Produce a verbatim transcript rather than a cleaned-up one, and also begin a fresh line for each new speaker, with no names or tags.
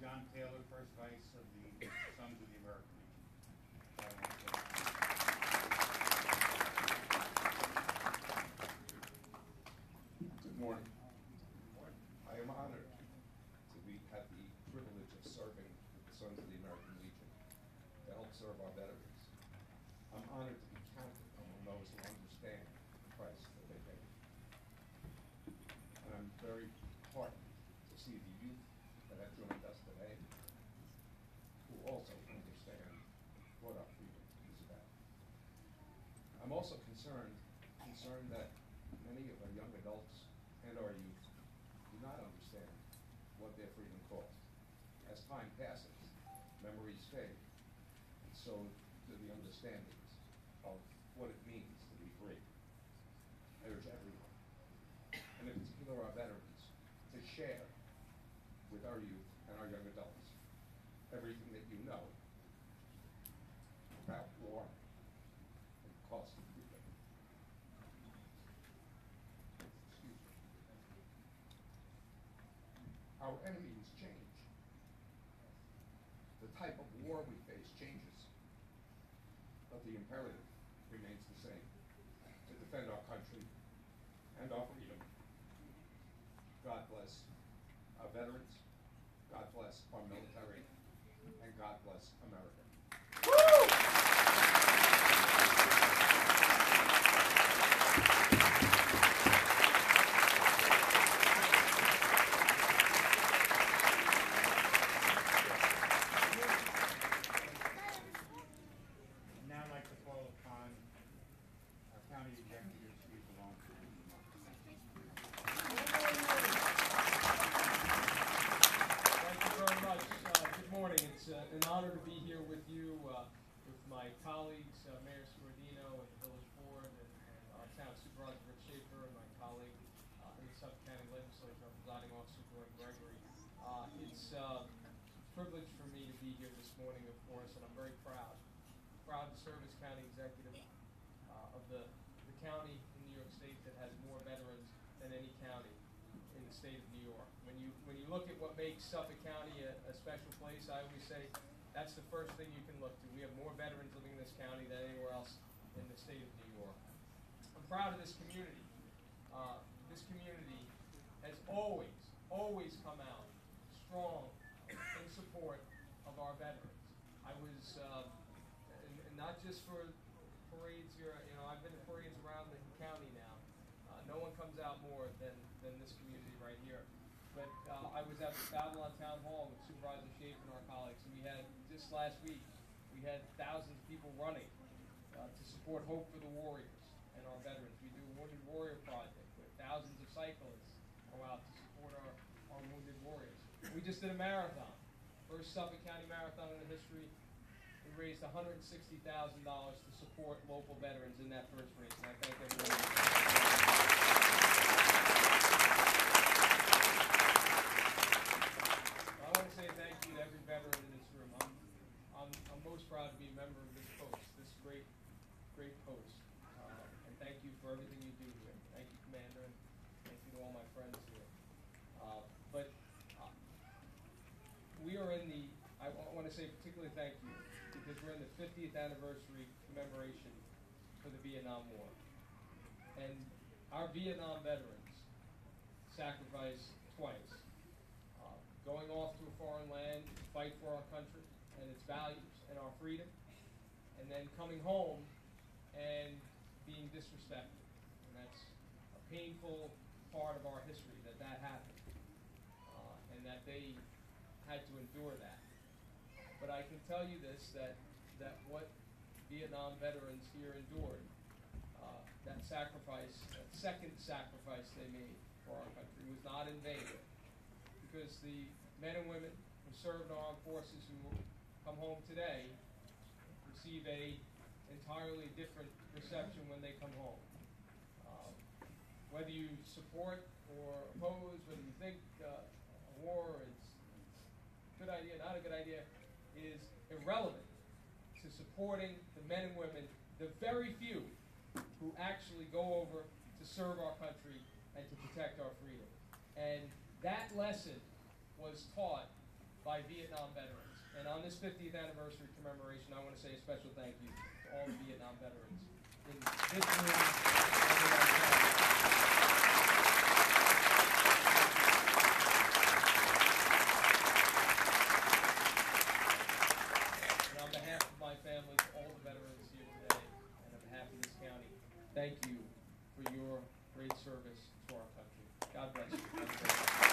John Taylor, First Vice of the Sons of the American Legion.
Good morning. I am honored to be, have the privilege of serving with the Sons of the American Legion to help serve our veterans. I'm honored to be counted among those who understand the price that they pay. And I'm very heartened to see the youth that have joined us today who also understand what our freedom is about. I'm also concerned, concerned that many of our young adults and our youth do not understand what their freedom costs. As time passes, memories fade, and so do the understandings of what it means to be free. I urge everyone, and in particular our veterans, to share with our youth and our young adults everything that you know about war and the cost of freedom. Excuse me. Our enemies change. The type of war we face changes, but the imperative remains the same: to defend our country and our freedom. God bless our veterans, God bless our military, and God bless America.
Now I'd like to call upon our county executive to speak along to the remarks.
Thank you very much. Uh, good morning. It's uh, an honor to be here with you, uh, with my colleagues, uh, Mayor Scordino and the village board, and, and our town supervisor Rick Schaefer, and my colleague uh, in the Suffolk County Legislature, our presiding officer Gordon Gregory. Uh, it's uh, a privilege for me to be here this morning, of course, and I'm very proud. Proud to serve as county executive uh, of the, the county in New York State that has more veterans than any county in the state of New York. When you when you look at what makes Suffolk County a, a special place, I always say that's the first thing you can look to. We have more veterans living in this county than anywhere else in the state of New York. I'm proud of this community. Uh, this community has always, always come out strong in support of our veterans. I was, uh, and, and not just for parades here, you know, I've been to parades around the county now. Uh, no one comes out more than, than this community right here. But uh, I was at the Babylon Town Hall with Supervisor Schaefer and our colleagues, and we had, just last week, we had thousands of people running uh, to support Hope for the Warriors and our veterans. We do a Wounded Warrior Project, where thousands of cyclists go out to support our, our Wounded Warriors. We just did a marathon, first Suffolk County marathon in the history. We raised one hundred sixty thousand dollars to support local veterans in that first race, and I thank everyone. I want to say thank you to every veteran in this room. I'm, I'm, I'm most proud to be a member of this post, this great, great post. Uh, and thank you for everything you do here. Thank you, Commander, and thank you to all my friends here. Uh, but uh, we are in the, I want to say particularly thank you, because we're in the fiftieth anniversary commemoration for the Vietnam War. And our Vietnam veterans sacrificed twice. Uh, going off to a foreign land to fight for our country and its values and our freedom, and then coming home and being disrespected. And that's a painful part of our history, that that happened, uh, and that they had to endure that. But I can tell you this, that, that what Vietnam veterans here endured, uh, that sacrifice, that second sacrifice they made for our country was not in vain. Because the men and women who served in armed forces who come home today receive a entirely different reception when they come home. Uh, whether you support or oppose, whether you think uh, a war is a good idea, not a good idea, is irrelevant to supporting the men and women, the very few who actually go over to serve our country and to protect our freedom. And that lesson was taught by Vietnam veterans. And on this fiftieth anniversary commemoration, I want to say a special thank you to all the Vietnam veterans in this room and in our And on behalf of my family, to all the veterans here today, and on behalf of this county, thank you for your great service to our country. God bless you.